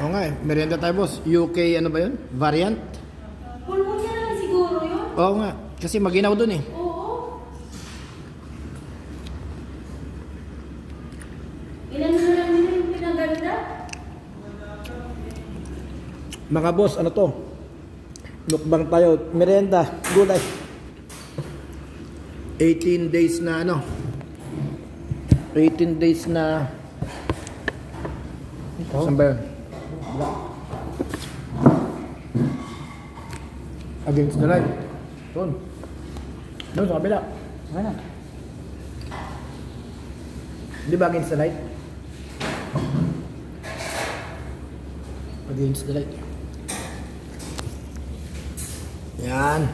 Oo nga eh, merienda tayo boss. UK ano ba yun? Variant? Pulmonya lang siguro yun. Oo nga, kasi maginaw dun eh. Oo. Ilan na lang nila yung pinaganda? Mga boss, ano to? Mukbang tayo, merienda, gulay. 18 days na ano? 18 days na... Saan ba yun? Against the light. Doon. Doon sa kabila. Ano? Di ba against the light? Against the light. Yan.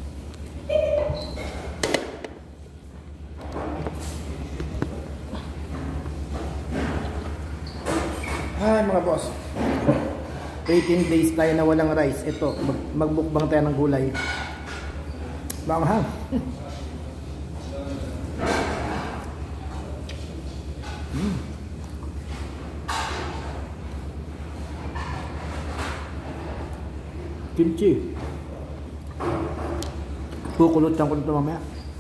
Ay mga boss, 18 days tayo na walang rice. Ito, magbukbang tayo ng gulay. Banghang. Kimchi. Kukulot lang ko nito mamaya.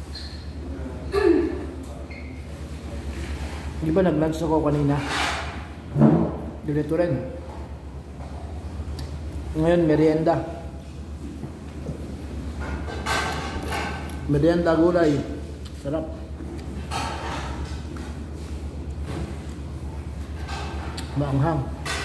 Di ba nag-lunch ako kanina? Dito rin. Ngayon, merienda. Merienda gulay. Sarap. Maanghang.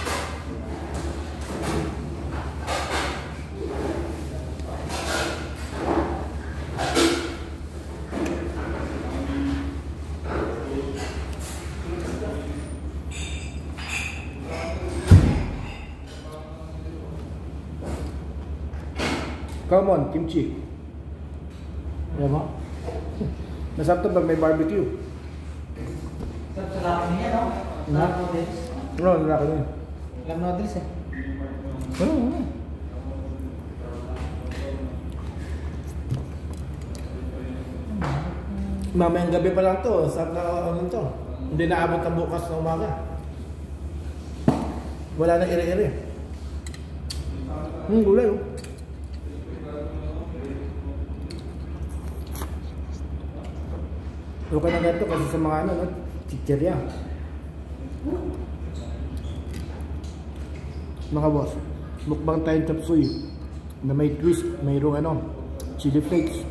Come on, kimchi. Ayan mo? Masarap to pag may barbecue. Sarap niya, no? Lamb noodles. No, nalaki na yun. Lamb noodles eh. Oo. Mamayang gabi pa lang to. Sarap na ano to. Hindi naabot ang bukas na umaga. Wala na iri-iri. Gulay oh. Okay na ganito kasi sa mga ano, chicherya. Mga boss, mukbang tayong chop suey na may twist, mayroong ano, chili flakes.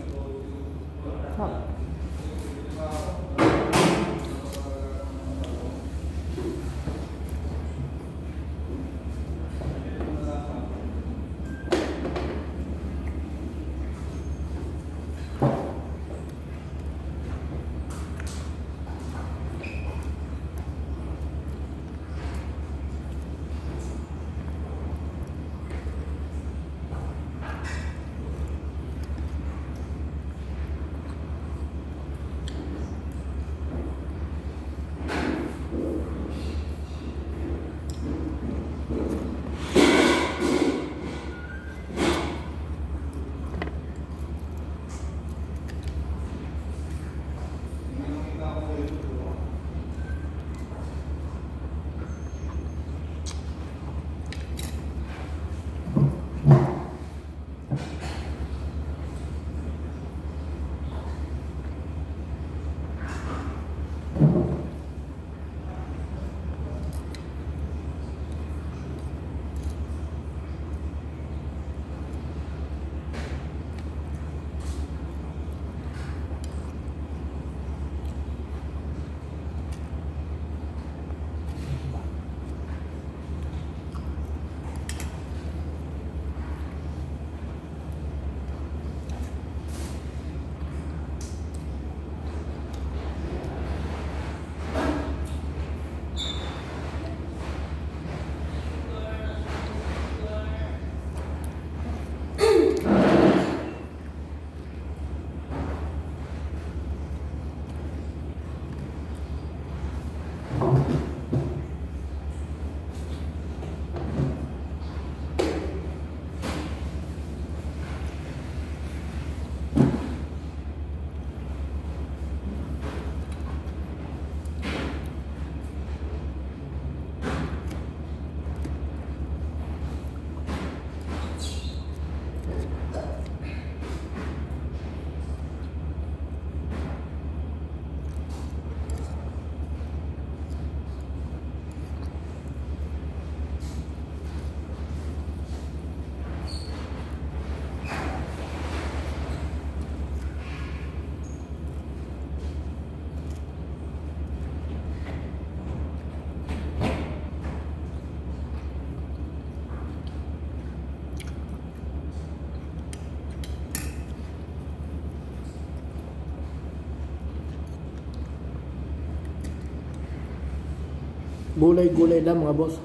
Gulay-gulay lang mga boss.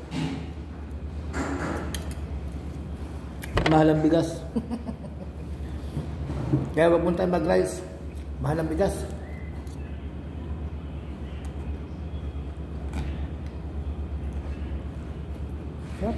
Mahal ang bigas. Kaya wag muna tayo mag-rice. Mahal ang bigas. Sarap.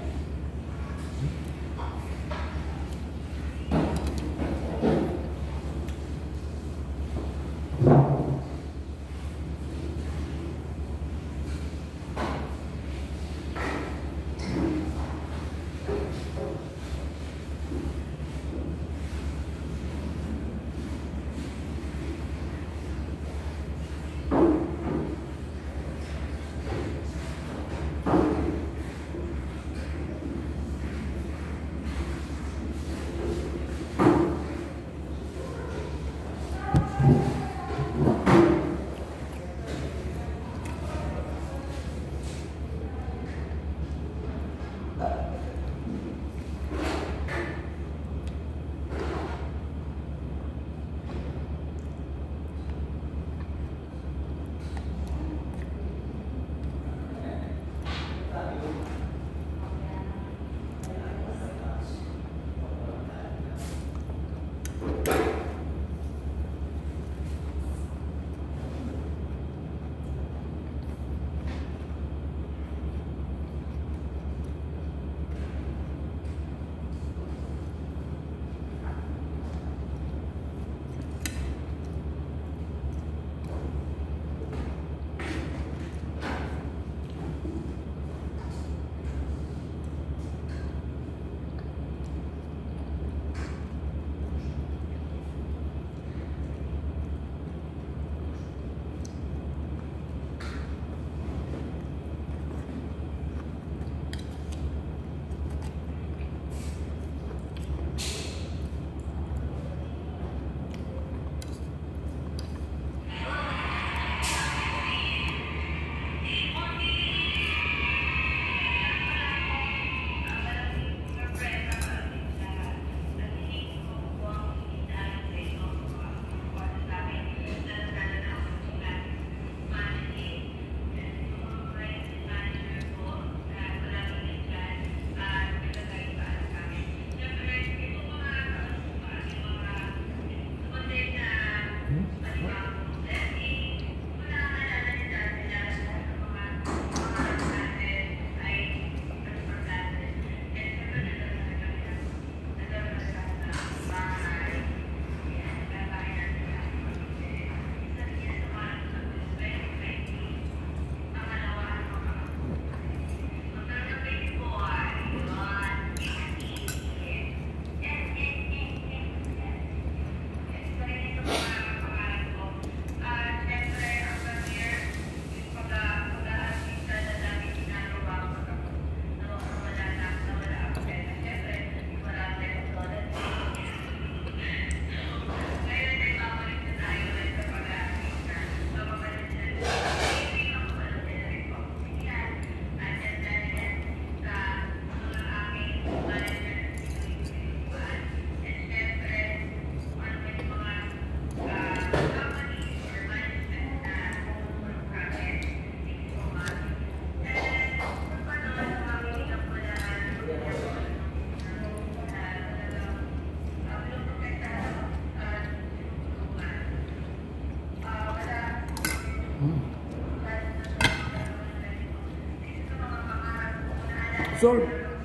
Solve.